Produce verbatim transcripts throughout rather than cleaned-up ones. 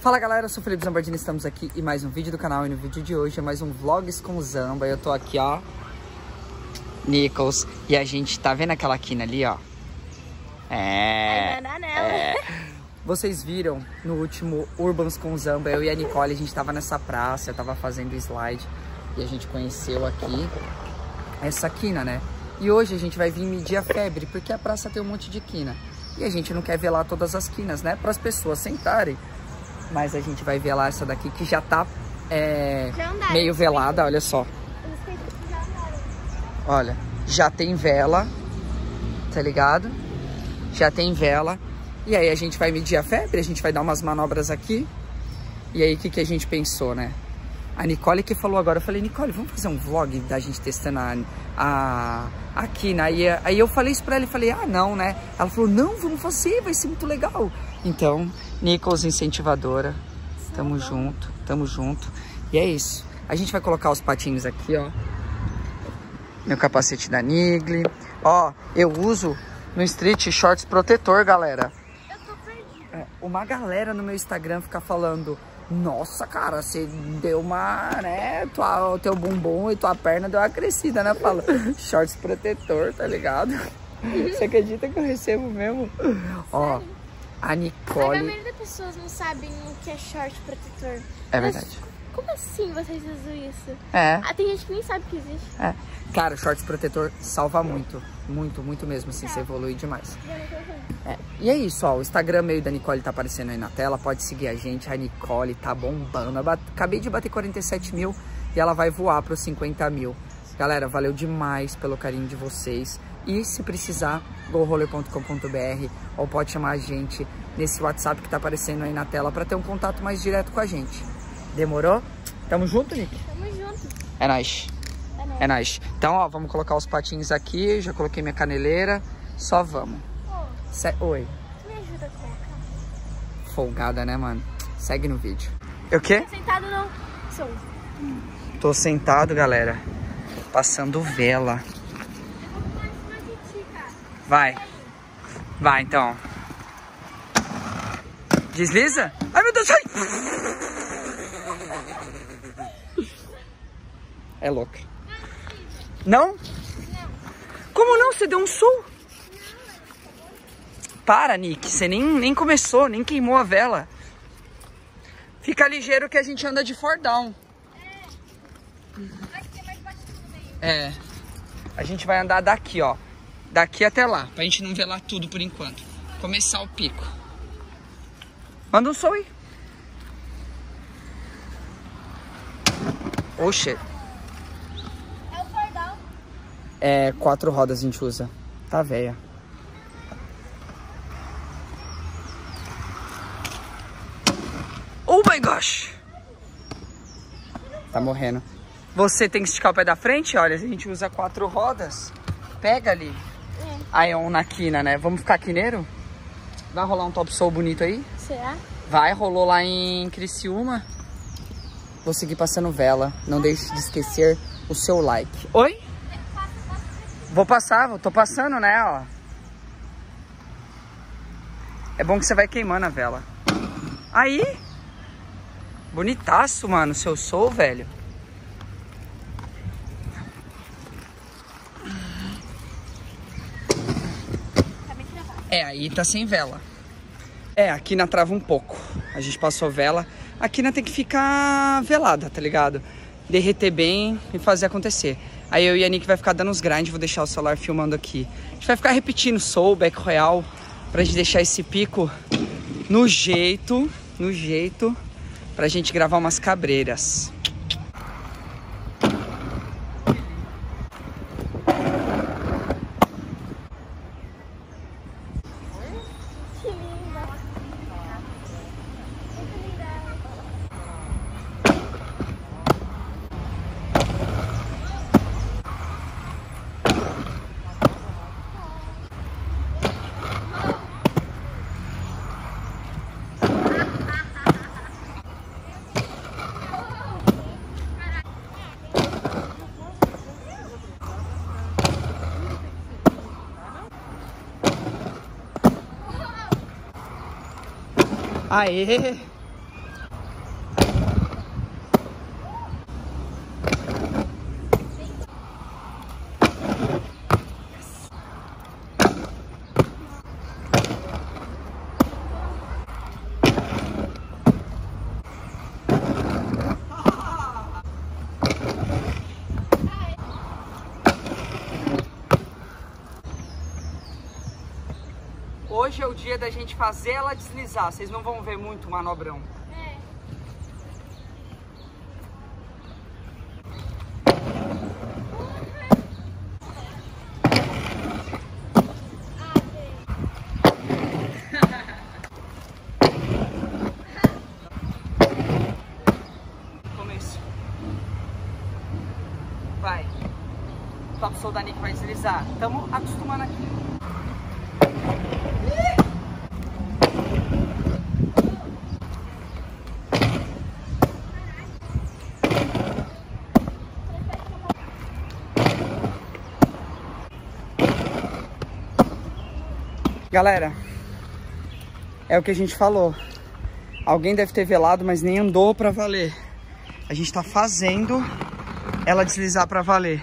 Fala galera, eu sou o Felipe Zambardini, estamos aqui em mais um vídeo do canal. E no vídeo de hoje é mais um Vlogs com Zamba. Eu tô aqui, ó, Nichols, e a gente tá vendo aquela quina ali, ó. É, é. Vocês viram no último Urbans com Zamba, eu e a Nicole, a gente tava nessa praça, eu tava fazendo slide e a gente conheceu aqui essa quina, né? E hoje a gente vai vir medir a febre, porque a praça tem um monte de quina. E a gente não quer ver lá todas as quinas, né? Para as pessoas sentarem. Mas a gente vai ver lá essa daqui que já tá é, já meio velada, olha só. Olha, já tem vela, tá ligado? Já tem vela. E aí a gente vai medir a febre, a gente vai dar umas manobras aqui. E aí o que, que a gente pensou, né? A Nicole que falou agora, eu falei, Nicole, vamos fazer um vlog da gente testando a, a, a quina. Aí, aí eu falei isso pra ela e falei, ah, não, né? Ela falou, não, vamos fazer, vai ser muito legal. Então, Nichols, incentivadora, tamo junto, tamo junto. E é isso. A gente vai colocar os patinhos aqui, ó. Meu capacete da Nigli. Ó, eu uso no street shorts protetor, galera. Eu tô perdida. É, uma galera no meu Instagram fica falando, nossa, cara, você deu uma, né, tua, o teu bumbum e tua perna deu uma crescida, né? Fala, shorts protetor, tá ligado? Você acredita que eu recebo mesmo? Ó, a Nicole... A maioria das pessoas não sabem o que é short protetor. É Mas verdade. como assim vocês usam isso? É. Ah, tem gente que nem sabe que existe. É. Cara, o shorts protetor salva muito. Muito, muito mesmo, assim, você evolui demais. É. E é isso, ó, o Instagram meio da Nicole tá aparecendo aí na tela, pode seguir a gente, a Nicole tá bombando. Eu bate... Acabei de bater quarenta e sete mil e ela vai voar pros cinquenta mil. Galera, valeu demais pelo carinho de vocês. E se precisar, go roller ponto com ponto br ou pode chamar a gente nesse WhatsApp que tá aparecendo aí na tela pra ter um contato mais direto com a gente. Demorou? Tamo junto, Nick? Tamo junto. É nóis. É nóis. É nóis. Então, ó, vamos colocar os patinhos aqui. Já coloquei minha caneleira. Só vamos. Ô, Se... Oi. tu me ajuda a colocar? Folgada, né, mano? Segue no vídeo. Eu o quê? Tá sentado não? Sou. Tô sentado, galera. Passando vela. Eu vou pular em cima de ti, cara. Vai. Vai, então. Desliza? Ai, meu Deus, ai! É louca. Não? Não. Como não? Você deu um sul? Para, Nick. Você nem, nem começou, nem queimou a vela. Fica ligeiro que a gente anda de Fordão. Vai ter mais batido aí. É. A gente vai andar daqui, ó. Daqui até lá. Pra gente não velar tudo por enquanto. Começar o pico. Manda um som aí. Oxe. É o cordão. É, quatro rodas a gente usa. Tá velha. Oh my gosh. Tá morrendo. Você tem que esticar o pé da frente, olha, a gente usa quatro rodas. Pega ali. É. Aí é um na quina, né? Vamos ficar quineiro? Vai rolar um top soul bonito aí? Será? Vai, rolou lá em Criciúma. Vou seguir passando vela. Não deixe de esquecer o seu like. Oi? Vou passar, tô passando, né, ó. É bom que você vai queimando a vela. Aí. Bonitaço, mano, seu soul, velho. É, aí tá sem vela. É, a quina trava um pouco. A gente passou vela. A quina tem que ficar velada, tá ligado? Derreter bem e fazer acontecer. Aí eu e a Nick vai ficar dando uns grind. Vou deixar o celular filmando aqui. A gente vai ficar repetindo soul, back royal, pra gente deixar esse pico no jeito, no jeito, pra gente gravar umas cabreiras. Que linda. Muito linda. Aê! hoje é o dia da gente fazer ela deslizar. Vocês não vão ver muito manobrão. É. Começo. Vai. O topsoul da Nick vai deslizar. Estamos acostumando aqui. Galera, é o que a gente falou. Alguém deve ter velado, mas nem andou pra valer. A gente tá fazendo ela deslizar pra valer.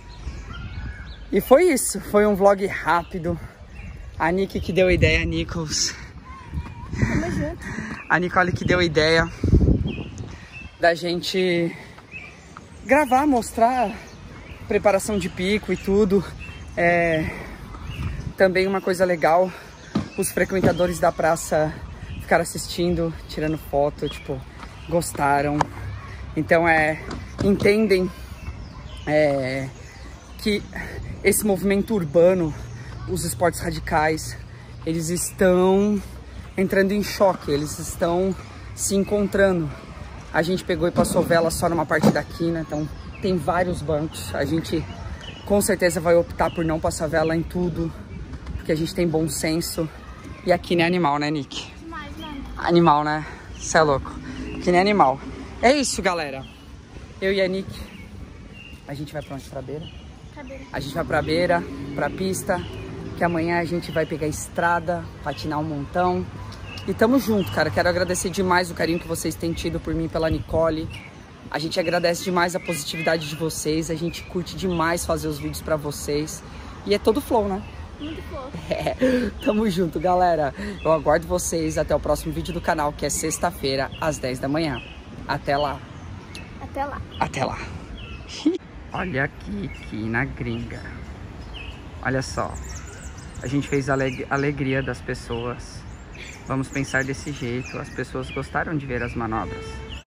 E foi isso. Foi um vlog rápido. A Nick que deu a ideia, a Nichols. Tamo junto. A Nicole que deu a ideia da gente gravar, mostrar preparação de pico e tudo. É... Também uma coisa legal, os frequentadores da praça ficaram assistindo, tirando foto, tipo, gostaram. Então, é, entendem é, que esse movimento urbano, os esportes radicais, eles estão entrando em choque, eles estão se encontrando. A gente pegou e passou vela só numa parte da quina, então tem vários bancos. A gente com certeza vai optar por não passar vela em tudo, porque a gente tem bom senso. E aqui nem animal, né, Nick? Demais, mano. Animal, né? Cê é louco. Que nem animal. É isso, galera. Eu e a Nick, a gente vai pra onde? Pra beira? Cadê? A gente vai pra beira, pra pista, que amanhã a gente vai pegar a estrada, patinar um montão. E tamo junto, cara. Quero agradecer demais o carinho que vocês têm tido por mim e pela Nicole. A gente agradece demais a positividade de vocês. A gente curte demais fazer os vídeos pra vocês. E é todo flow, né? Muito fofo. É, tamo junto, galera. Eu aguardo vocês até o próximo vídeo do canal, que é sexta-feira, às dez da manhã. Até lá. Até lá. Até lá. Olha aqui, aqui na gringa. Olha só. A gente fez a aleg alegria das pessoas. Vamos pensar desse jeito. As pessoas gostaram de ver as manobras.